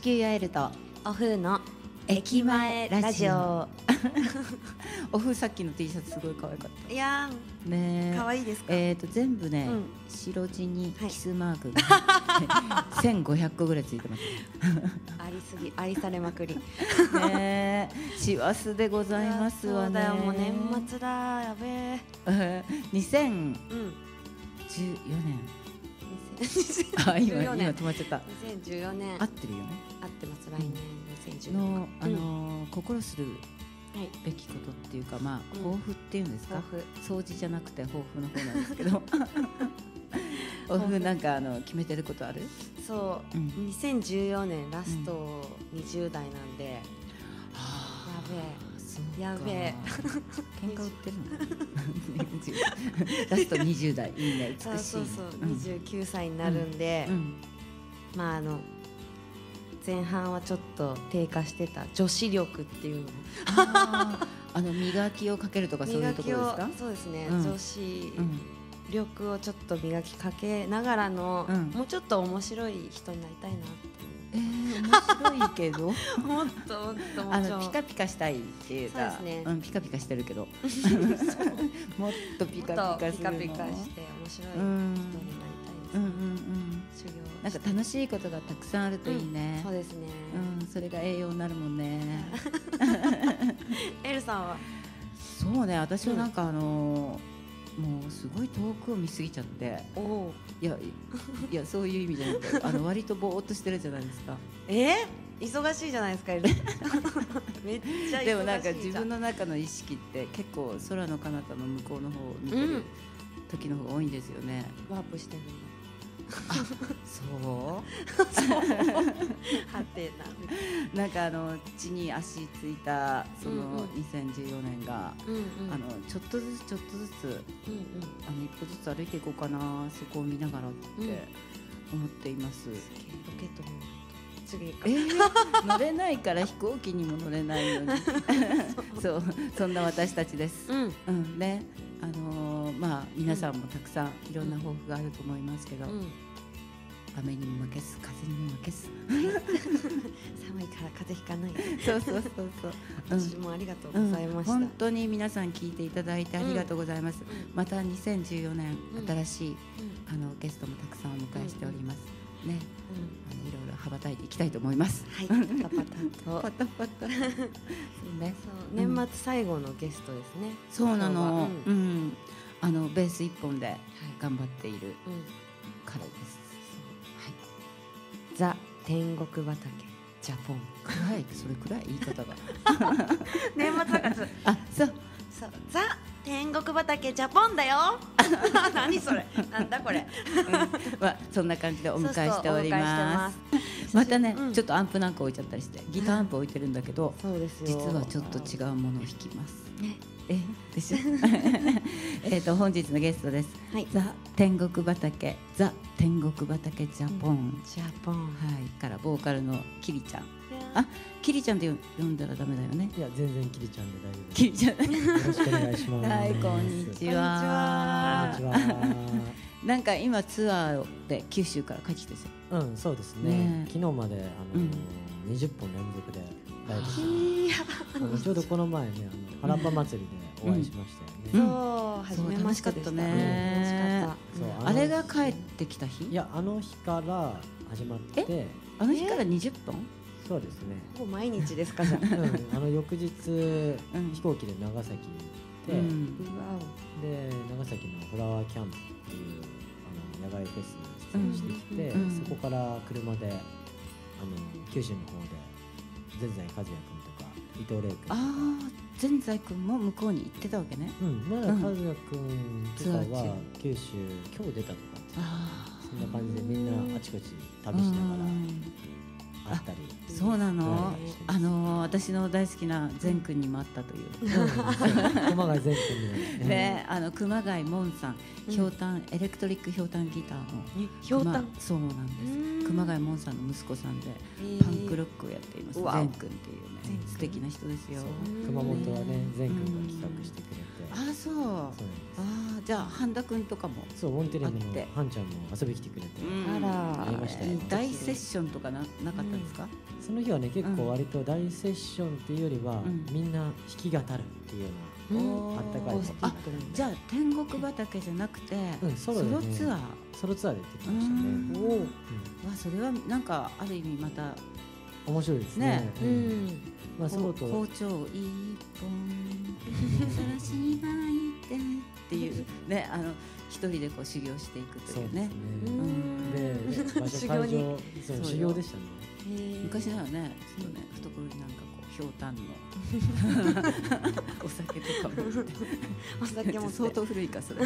球やえるとおふうの駅前ラジオ。 オおふさっきの T シャツすごい可愛かったいやーね。 可愛いですか。 全部ね、白地にキスマークが1500個ぐらいついてますありすぎ、愛されまくりね。師走でございますわね。 そうだよ、もう年末だ、やべえ。 2014年あ、今止まっちゃった。 2014年合ってるよね。 合ってます。来年2014 年の心するべきことっていうか、まあ抱負っていうんですか。掃除じゃなくて抱負の方なんですけど。抱負なんか決めてることある？ そう、2014年ラスト20代なんで、やべえ喧嘩売ってるのラスト20代いいね、美しい。 そう29歳になるんで、まあ前半はちょっと低下してた女子力っていうの磨きをかけるとかそういうところですか？そうですね、女子力をちょっと磨きかけながらの、もうちょっと面白い人になりたいなっていう。 面白いけどもっとピカピカしたいっていうか、ピカピカしてるけどもっとピカピカするの、 ピカピカして面白い人になりたいです。修行なんか楽しいことがたくさんあるといいね。 そうですね。 それが栄養になるもんね。 エルさんは？ そうね、私はなんかもうすごい遠くを見すぎちゃって、いやそういう意味じゃなくて割とぼーっとしてるじゃないですか。 忙しいじゃないですか。めっちゃ忙しい。 でもなんか自分の中の意識って結構空の彼方の向こうの方を見てる時の方が多いんですよね。 ワープしてるんだ。 そうはてな。なんか地に足ついたその2014年がちょっとずつ一歩ずつ歩いていこうかな、そこを見ながらって思っています。 ロケットも次乗れないから飛行機にも乗れないのにそんな私たちです。ね、まあ皆さんもたくさんいろんな抱負があると思いますけど、雨にも負けず風にも負けず寒いから風邪ひかない。 そう私もありがとうございました。 本当に皆さん聞いていただいてありがとうございます。また2014年新しいゲストもたくさんお迎えしておりますね。いろいろ羽ばたいていきたいと思います。 はい、パタパタね、 年末最後のゲストですね。 そうなの。ベース一本で頑張っている彼です。 ザ天国畑ジャポン。 暗い、それ暗い言い方が。 年末だからそうザ天国畑ジャポンだよ。何それ、なんだこれ。 そんな感じでお迎えしております。またね、ちょっとアンプなんか置いちゃったりして、ギターアンプ置いてるんだけど、実はちょっと違うものを弾きます。でしょ。本日のゲストです。ザ天国畑ジャポンからボーカルのキリちゃん。キリちゃんで呼んだらダメだよね。 いや、全然キリちゃんで大丈夫です。 キリちゃん、 よろしくお願いします。 はい、こんにちは。なんか今ツアーで九州から帰ってきてる。 そうですね。昨日まで20本連続でライブして、ちょうどこの前ね、原っぱ祭りでお会いしましたよね。 そう、初めましてでしたね。あれが帰ってきた日？ いや、あの日から始まって。 あの日から20本？ そうですね。 ほぼ毎日ですかじゃあ。翌日飛行機で長崎に行って、で長崎のフラワーキャンプっていう野外フェスに出演してきて、そこから車で九州の方で全財和也君とか伊藤玲君。 全財君も向こうに行ってたわけね。 まだ和也君とかは九州今日出たとか、そんな感じでみんなあちこち旅しながらあったり。 そうなの。私の大好きな善くんにもあったという。 熊谷善くんにね、熊谷門さん、エレクトリックひょうたんギターのそうなんです。熊谷門さんの息子さんでパンクロックをやっています。善くんっていうね、素敵な人ですよ。 熊本はね、善くんが企画してくれて。 そう。じゃあ半田くんとかも。 そう、モンテレムのハンちゃんも遊び来てくれて。 あら、大セッションとかなかったですか？ その日はね結構割と大セッションっていうよりは、みんな弾き語るっていうような、あったかい。 じゃあ天国畑じゃなくて、ソロツアー。 ソロツアーで行ってきましたね。 それはなんかある意味また面白いですね。 まあソロと包丁一本さらしに巻いてっていうね、一人でこう修行していくというね。 で修行に修行でしたね。 昔ならね、懐になんかこうひょうたんのお酒とかもお酒も相当古いかそれ。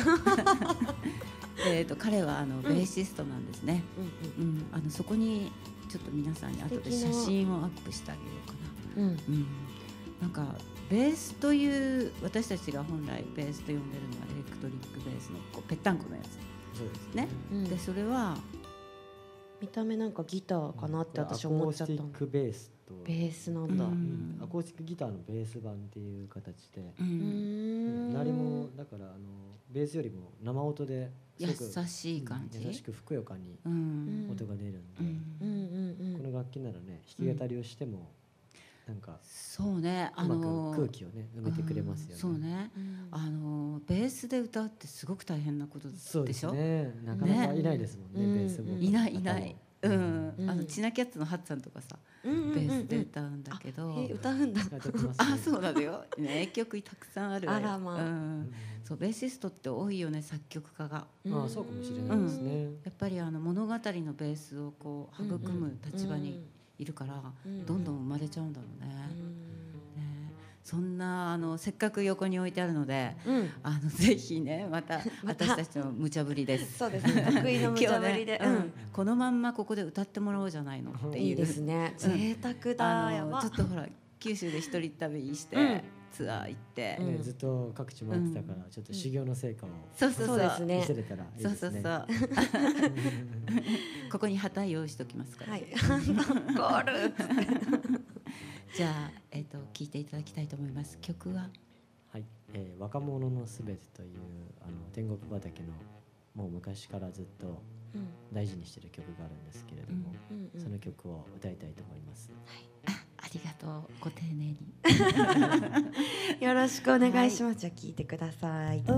彼はベーシストなんですね。そこにちょっと皆さんに後で写真をアップしてあげようかな。なんかベースという私たちが本来ベースと呼んでるのはエレクトリックベースのこうぺったんこのやつ。 そうですね。でそれは見た目なんかギターかなって私思っちゃった。アコースティックベースとベースなんだ。 アコースティックギターのベース版っていう形で、鳴りもだからベースよりも生音で優しい感じ、 優しくふくよかに音が出るんで、この楽器ならね弾き語りをしてもなんかそうね、 うまく空気をね埋めてくれますよね。 そうね、ベースで歌うってすごく大変なことでしょ。 そうですね、なかなかいないですもんね、ベースもいない。チナキャッツのハッツさんとかさ、ベースで歌うんだけど、 歌うんだ。 そうなんだよ。名曲たくさんある。 あらまあ。 そうベーシストって多いよね、作曲家が。 そうかもしれないですね。 やっぱり物語のベースをこう育む立場にいるから、どんどん生まれちゃうんだろうね。そんなせっかく横に置いてあるので、ぜひねまた私たちの無茶ぶりです。 そうですね、得意の無茶ぶりで、 このまんまここで歌ってもらおうじゃないのっていう。 いいですね。贅沢だ。やば。 ちょっとほら九州で一人旅してツアー行ってずっと各地回ってたからちょっと修行の成果をそうですね。 見せれたらいいですね。 ここに旗用意しておきますから。 はい。ゴール。 じゃあ聴いていただきたいと思います。曲は若者のすべてという天国畑のもう昔からずっと大事にしている曲があるんですけれども、その曲を歌いたいと思います。 ありがとう、ご丁寧によろしくお願いします。じゃあ聴いてください。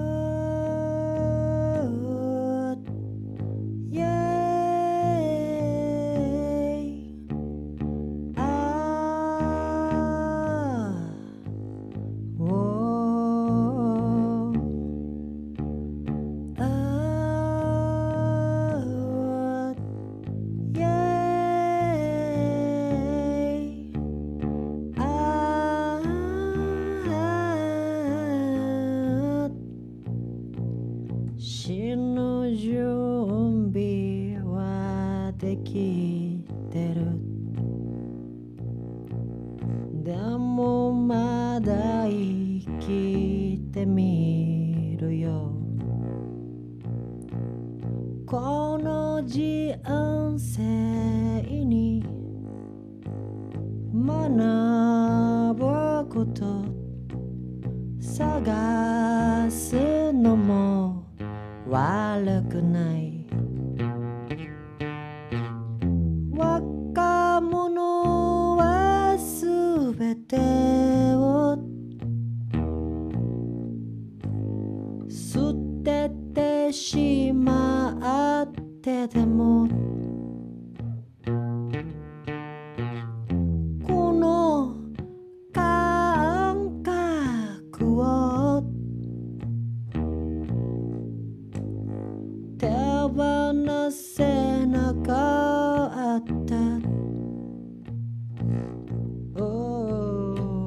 この人生に学ぶこと探すのも悪くない。若者はすべてを捨ててしまってでもこの感覚を手放せなかった。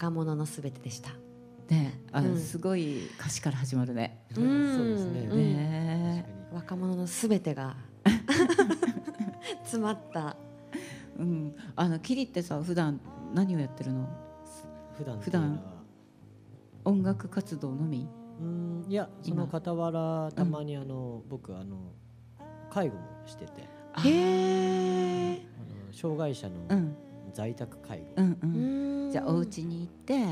若者のすべてでした。 ね、すごい歌詞から始まるね。 そうですね。 若者のすべてが詰まった。 キリってさ、普段何をやってるの？普段音楽活動のみ？ いや、その傍らたまに僕介護もしてて、障害者の在宅介護。 じゃあお家に行って、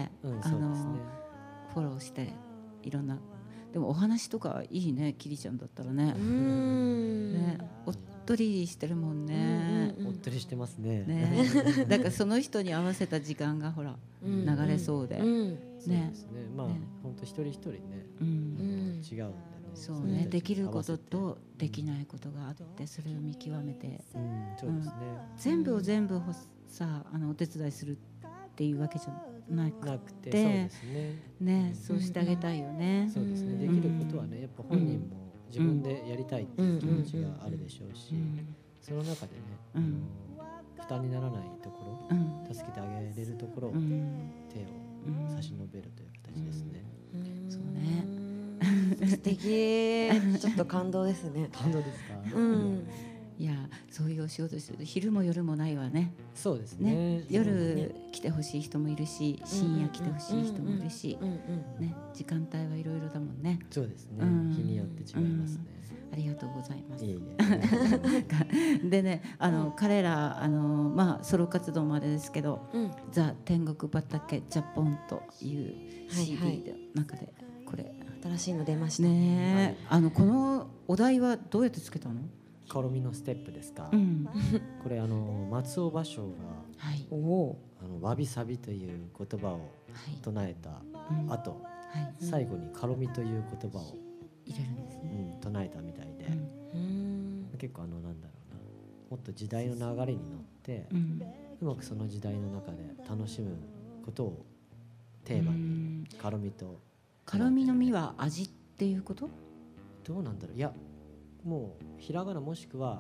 フォローしていろんな。でもお話とかいいね、キリちゃんだったらね。ね、おっとりしてるもんね。 おっとりしてますね。 だからその人に合わせた時間がほら流れそうで。ね。 まあ本当一人一人ね、違うんだね。 そうね、できることとできないことがあって、それを見極めて。 そうですね。 全部を全部さ、お手伝いするっていうわけじゃなくて、 そうですね。 ね、そうしてあげたいよね。 そうですね。できることはね、やっぱ本人も自分でやりたいっていう気持ちがあるでしょうし、その中でね、負担にならないところ、助けてあげれるところを手を差し伸べるという形ですね。 そうね。 素敵。ちょっと感動ですね。 感動ですか？ いや、そういうお仕事してる、昼も夜もないわね。 そうですね。 夜来てほしい人もいるし、深夜来てほしい人もいるし、ね、時間帯はいろいろだもんね。 そうですね。日によって違いますね。 ありがとうございます。 でね、彼らまあソロ活動までですけど、ザ天国畑ジャポンという CD の中でこれ新しいの出ましたね。このお題はどうやってつけたの？ カロミのステップですか。これ松尾芭蕉がわびさびという言葉を唱えた後、最後にカロミという言葉を入れるんですね。 唱えたみたいで、結構なんだろうな、もっと時代の流れに乗って、うまくその時代の中で楽しむことをテーマにカロミと。 カロミの実は味っていうこと？ どうなんだろう。いや、もうひらがなもしくは、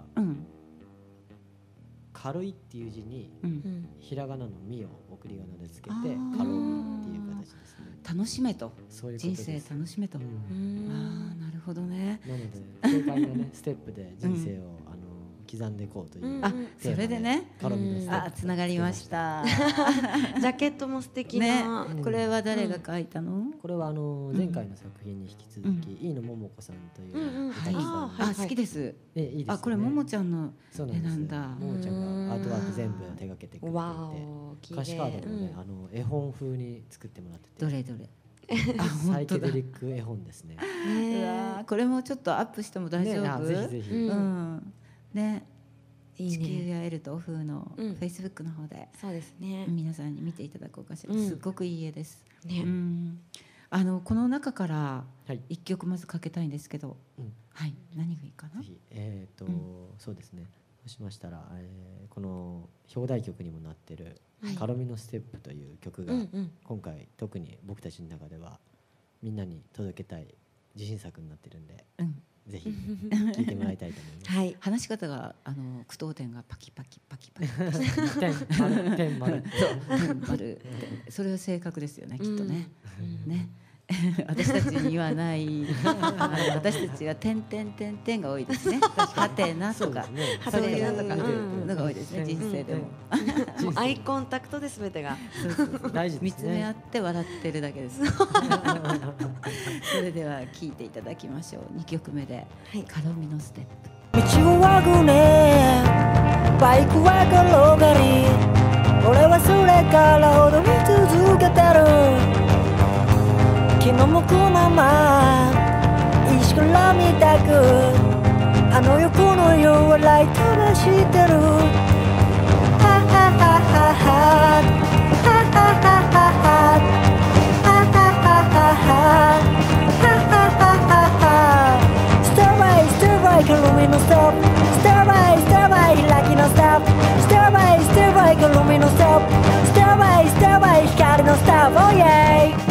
軽いっていう字に、ひらがなの実を送り仮名でつけてカロミっていう形ですね。 楽しめと、 そういうことです。 人生楽しめと。なるほどね。 なので正解なねステップで人生を刻んでいこうという。 それでね。 カロミのステップ。 つながりました。 ジャケットも素敵な。 これは誰が書いたの？ これは前回の作品に引き続き飯野桃子さんという歌手さん。 好きです。 いいですね。 これももちゃんの絵なんだ。 ももちゃんがアートワーク全部手掛けてくれていて、歌詞カードもね絵本風に作ってもらってて。 どれどれ。 サイケデリック絵本ですね。 これもちょっとアップしても大丈夫？ ぜひぜひ。 ね。地球やエルとオフのフェイスブックの方で、 そうですね。 皆さんに見ていただこうかしら。すごくいい絵です。この中から一曲まずかけたいんですけど、何がいいかな？ そうですね。そうしましたら、この表題曲にもなってるカロミのステップという曲が今回特に僕たちの中ではみんなに届けたい自信作になってるんで、ぜひ聴いてもらいたいと思います。 はい、 話し方が句読点がパキパキパキパキ点丸それは正確ですよね、きっとね。ね。私たちにはない私たちは点々点々が多いですね。はてなとかそういうのが多いですね、人生でも。 アイコンタクトで全てが大事ですね。 見つめ合って笑ってるだけです。それでは聴いていただきましょう。2曲目でカロミのステップ。 道を歩くね、バイクは転がり、俺はそれから踊り続けてる。気の向くまま石から見たく、あの横の夜笑い飛ばしてる。ハハハハハハハハハハハ。スターバイスターバイカロミのストップ、スターバイスターバイ開きのストップ、スターバイスターバイカロミのストップ、スターバイスターバイ光のストップ。Oh yeah。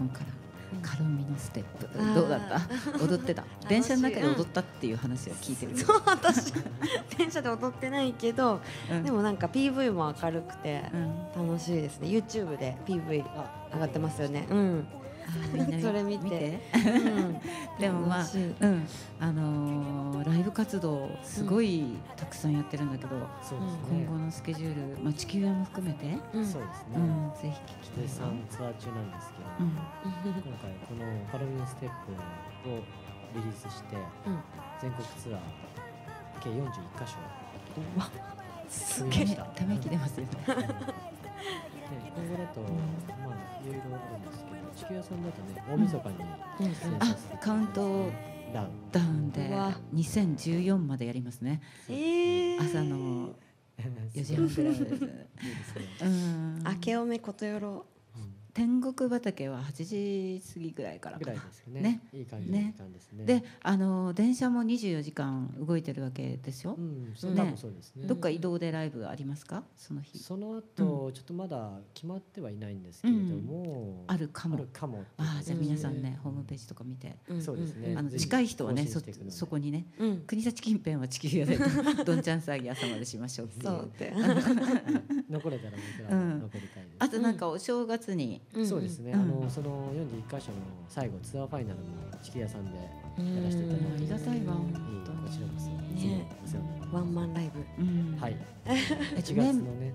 本からカロミのステップどうだった？踊ってた？電車の中で踊ったっていう話は聞いてる。 そう私電車で踊ってないけど、でもなんか PV も明るくて楽しいですね。 YouTube で PV 上がってますよね。それ見てでもまあライブ活動すごいたくさんやってるんだけど、今後のスケジュール、地球屋も含めてそうですね、 ぜひ聞きたい。 ツアー中なんですけど、今回このカロミンステップをリリースして全国ツアー計41カ所すげえため息出ますよね。 今後だといろいろあるんですけど、地球屋さんだとね、大晦日にカウントダウンで2014までやりますね。朝の4時半ぐらいです。 明けおめことよろ。 天国畑は8時過ぎぐらいからかな。 ですね。いい感じの時間ですね。 で、電車も24時間動いてるわけですよ。 そうですね。 どっか移動でライブありますか？その日。 その後ちょっとまだ決まってはいないんですけれども、 あるかも。じゃあ皆さんね、ホームページとか見て。 そうですね。 近い人はね、そこにね、国立近辺は地球屋でどんちゃん騒ぎ朝までしましょうっていう。 残れたら僕ら残りたいです。 あとなんかお正月に。 そうですね、その41カ所の最後ツアーファイナルも地球屋さんでやらせていただいて、 ありがたいわ。 こちらこそワンマンライブ。 はい。1月のね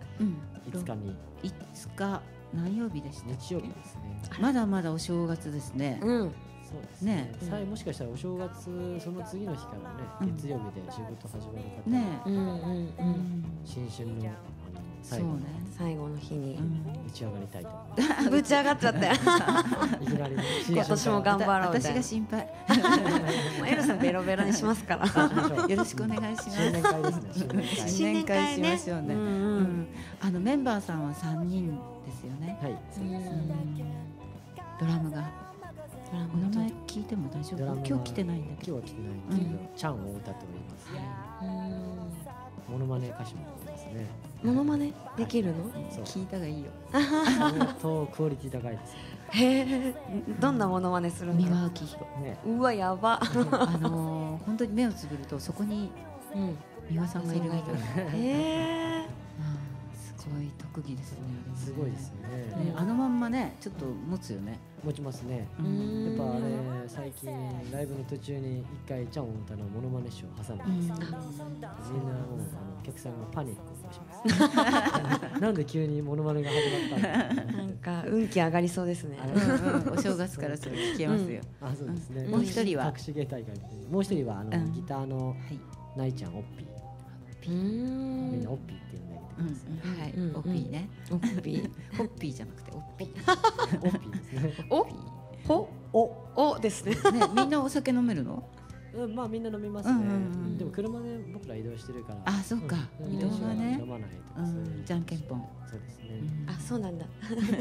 5日に。 5日何曜日でした？ 日曜日ですね。 まだまだお正月ですね。 そうですね。もしかしたらお正月その次の日からね、月曜日で仕事始まる方ね、新春の最後の日に打ち上がりたいと思います。 ぶち上がっちゃって今年も頑張ろうみたいな。 私が心配。 エルさんベロベロにしますから。 よろしくお願いします。 新年会ですね。 新年会しましょうね。メンバーさんは3人ですよね。 はい。 ドラムが。お名前聞いても大丈夫？今日来てないんだけど。 今日は来てないんですけど、ちゃんを歌っております。モノマネ歌手もいますね。 モノマネできるの？ 聞いたがいいよ。 相当クオリティ高いです。 へえ。どんなモノマネするの？ 三輪明宏。 うわやば。 本当に目をつぶるとそこに三輪さんがいるみたいな。 へえ。 すごい特技ですね。 すごいですよね。 あのまんまね、ちょっと持つよね。 持ちますね。やっぱあれ最近ライブの途中に一回ちゃんを歌のモノマネショーを挟んでますけど、みんなお客さんがパニックをします。なんで急にモノマネが始まったの？ なんか運気上がりそうですね。 お正月からそれ聞けますよ。 あ、そうですね。 もう一人は隠し芸大会みたいな。もう一人はギターのないちゃんオッピー。みんなオッピーって呼んであげてください。 はい、オッピーね。 オッピー、 ホッピーじゃなくてオッピー。 オッピーですね。 おですね。 みんなお酒飲めるの？ まあみんな飲みますね。でも車で僕ら移動してるから。 あ、そうか。移動はね。 飲まないとか。 じゃんけんぽん。 そうですね。 あ、そうなんだ。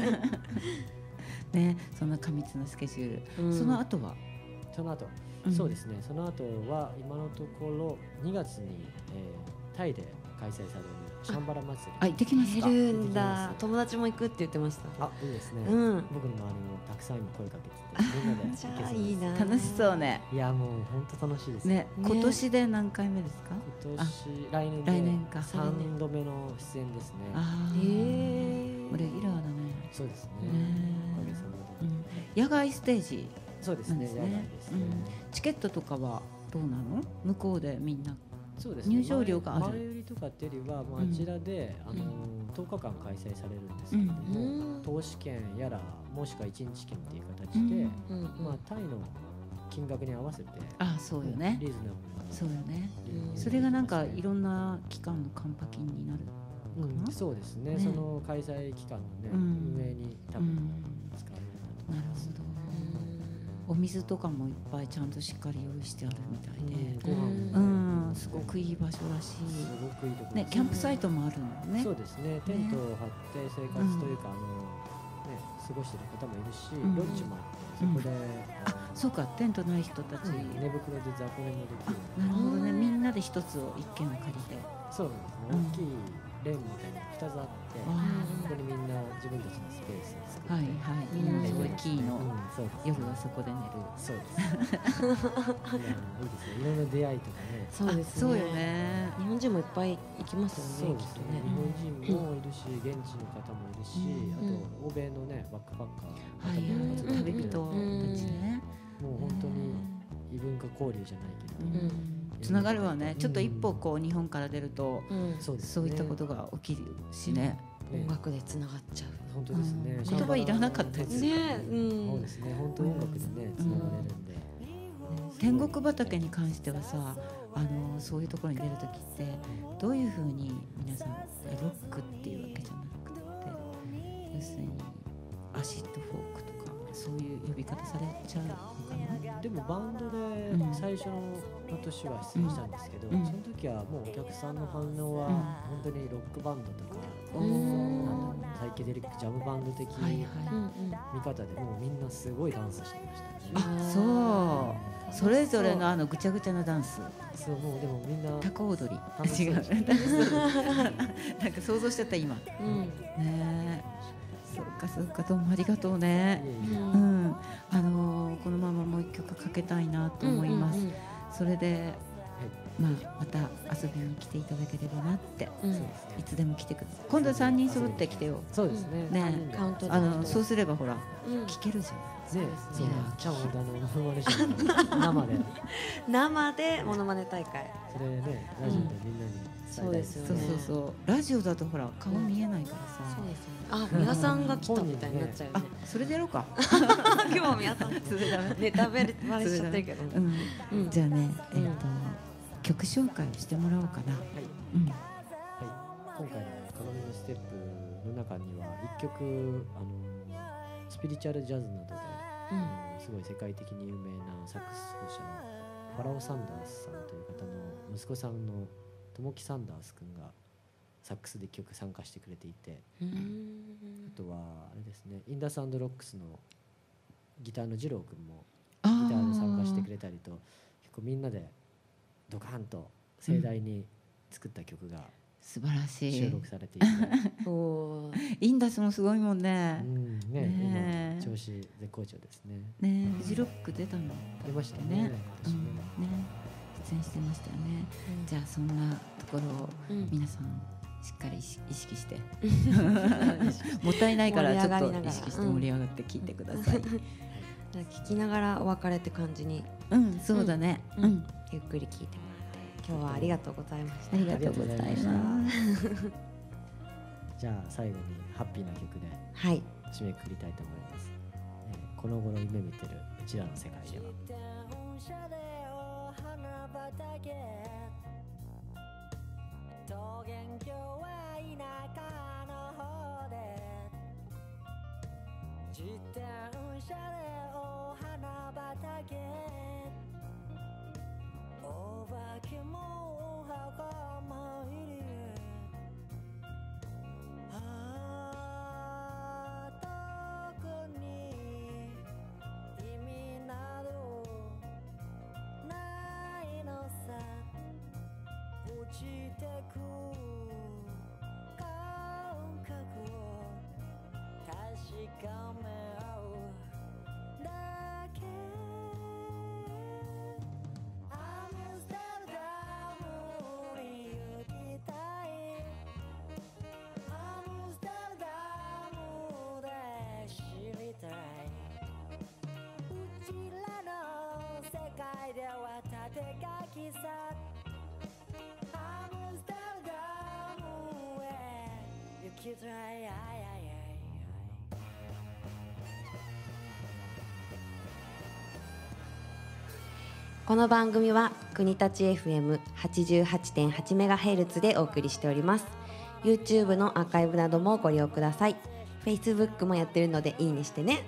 ね、そんな過密なスケジュール。その後は？ その後、そうですね。その後は今のところ2月にタイで開催されるシャンバラ祭り。 あ、行ってきますか？ いるんだ。友達も行くって言ってました。 あ、いいですね。僕の周りもたくさん今声かけてみんなで行けそうです。 いいな。 楽しそうね。 いやもう本当楽しいですね。今年で何回目ですか？ 今年来年か3度目の出演ですね。 ああ、レギュラーだね。 そうですね。おかげさまで。野外ステージ。 そうですね。野外ですね。 チケットとかはどうなの？向こうでみんな。 そうですね、 入場料がある。 前売りとかっていうよりは、あちらで10日間開催されるんですけれども、投資券やらもしくは1日券っていう形で、タイの金額に合わせて、 あ、そうよね。 リーズナブルな。 そうよね。それがなんかいろんな期間のカンパ金になる。 そうですね。その開催期間のね、運営に多分使われるなと思います。 なるほど。お水とかもいっぱいちゃんとしっかり用意してあるみたいで、すごくいい場所らしい。 すごくいいところ。 ね、キャンプサイトもあるのね。 そうですね。テントを張って生活というか過ごしてる方もいるし、ロッジもあってそこで、 そうか、テントない人たち、 寝袋で雑魚寝もできる。 なるほどね。みんなで一つを一軒を借りて。 そうなんですね。大きいレーンみたいな2つあって、 こにみんな自分たちのスペースを作って、 はいはい、すごいキーの夜はそこで寝る。 そうです。いいですよ。いろんな出会いとかね。 そうですね。 そうよね。 日本人もいっぱい行きますよね。きっとね。 日本人もいるし、現地の方もいるし、あと欧米のねバックパッカー、 旅人たちね。 もう本当に異文化交流じゃないけど。 つながるわね。ちょっと一歩こう日本から出ると、そういったことが起きるしね。 音楽でつながっちゃう。 本当ですね。 言葉いらなかったですね。 そうですね。本当音楽でねつながれるんで。 天国畑に関してはさ、そういうところに出るときってどういうふうに皆さんロックっていうわけじゃなくて、要するにアシッドフォークとかそういう呼び方されちゃうのかな。 でもバンドで最初の年は出演したんですけど、その時はもうお客さんの反応は本当にロックバンドとか、サイケデリックジャムバンド的見方でもうみんなすごいダンスしてましたね。 あ、そう。それぞれのぐちゃぐちゃなダンス。 そう、もうでもみんなタコ踊り。違う。なんか想像しちゃった今。ね。そうかそうか、どうもありがとうね。このままもう一曲かけたいなと思います。それで、また遊びに来ていただければなって。いつでも来てください。今度は3人揃って来てよ。 そうですね。 ね、そうすればほら聞けるじゃん。ね、 そう、チャオダのモノマネショー生でモノマネ大会。 それね、ラジオでみんなに。 そうですよね。 そうラジオだとほら顔見えないからさ。 そうですよね。あ、皆さんが来たみたいになっちゃうよね。 それでやろうか。 今日は皆さんネタバレしちゃってるけど。 じゃあね、曲紹介をしてもらおうかな。 今回の鏡のステップの中には一曲スピリチュアルジャズなどですごい世界的に有名なサックス奏者のファラオ・サンダースさんという方の息子さんの友木サンダース君がサックスで曲参加してくれていて、あとはあれですね、インダス&ロックスのギターの二郎君もギターで参加してくれたりと、結構みんなでドカンと盛大に作った曲が素晴らしい収録されていて、 インダスもすごいもんね。 今調子絶好調ですね。 フジロック出たの。 出ましたね。 出演してましたよね。じゃあそんなところを皆さんしっかり意識して、もったいないからちょっと意識して盛り上がって聞いてください。 聞きながらお別れって感じに。 そうだね。 ゆっくり聞いてもらって、今日はありがとうございました。 ありがとうございます。 じゃあ最後にハッピーな曲で締めくくりたいと思います。この頃夢見てるうちらの世界では。桃源郷は田舎の方で、自転車でお花畑、お化けもお墓もいる。特に意味などないのさ。落ちてく感覚を確かめ合うだけ。アムステルダムに行きたい。アムステルダムで知りたい。うちらの世界では縦書きさ。 この番組は国立 FM88.8MHz でお送りしております。 YouTube のアーカイブなどもご利用ください。 Facebook もやってるのでいいねしてね。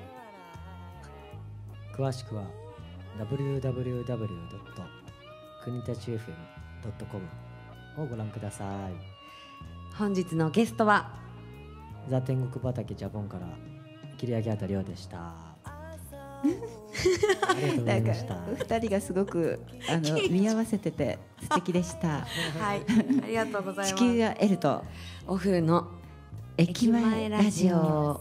詳しくは www. 国立 FM.com をご覧ください。 本日のゲストはザ・天国畑ジャポンから切り上げあたりょうでした。ありがとうございました。 2人がすごく見合わせてて素敵でした。 はい、ありがとうございます。 地球が L とオフの駅前ラジオ。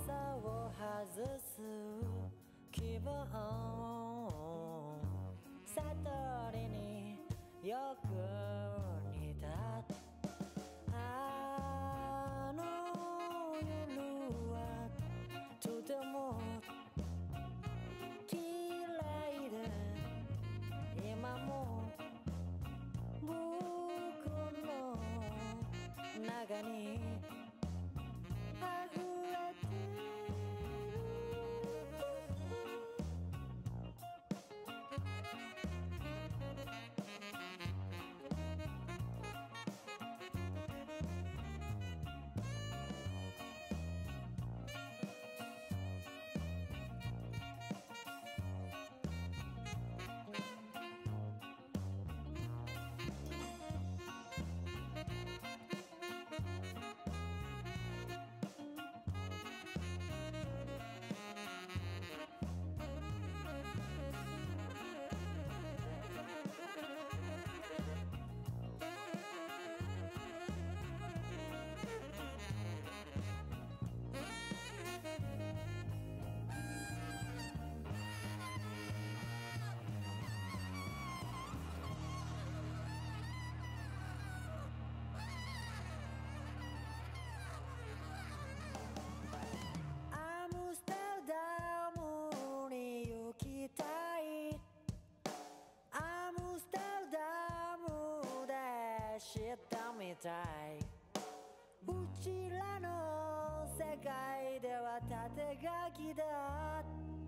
うちらの世界では縦書きだ。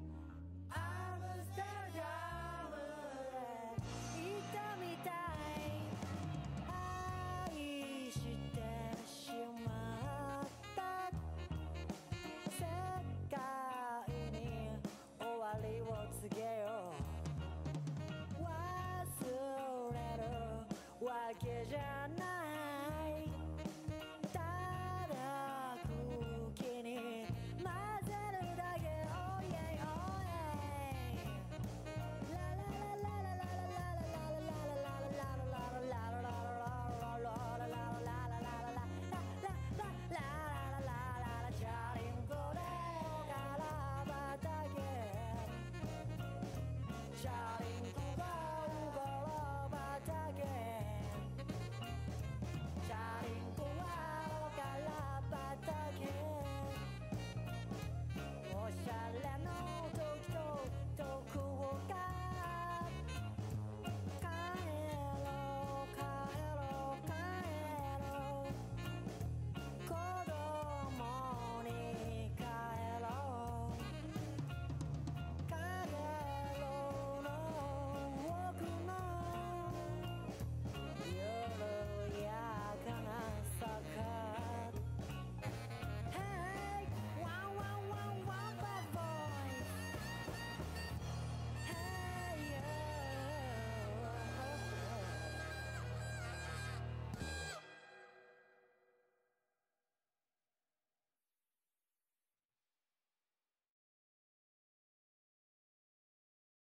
アムステルダムでいたみたい。